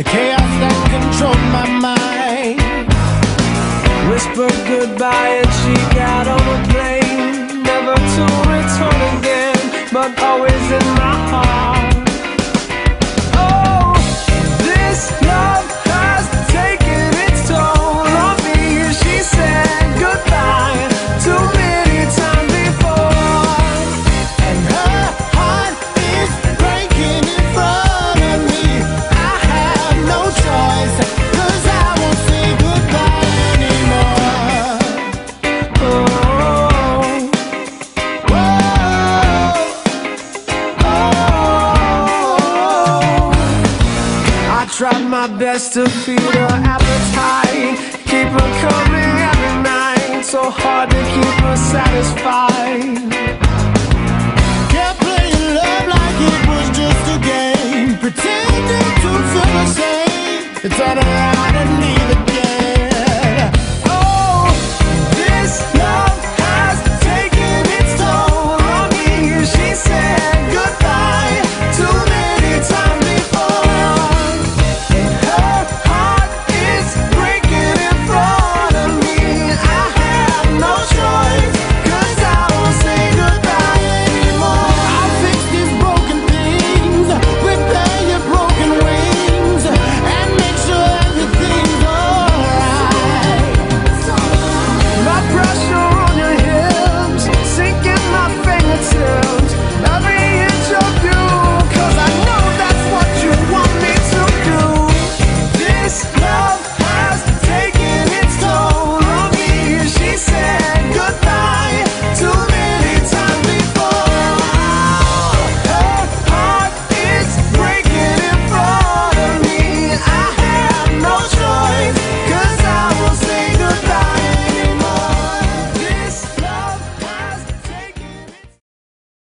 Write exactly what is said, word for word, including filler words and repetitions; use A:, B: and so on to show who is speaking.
A: the chaos that controlled my mind.
B: Whispered goodbye and she got on a plane, never to return again, but always in my heart. Oh, this love has taken its toll on me. She said goodbye too many times before,
A: And her heart is breaking in front of me. I have no choice, 'cause I won't say goodbye anymore.
B: oh, I tried my best to feed her appetite, keep her coming every night, so hard to keep her satisfied.
A: Kept playing love like it was just a game, pretending to feel the same. It's all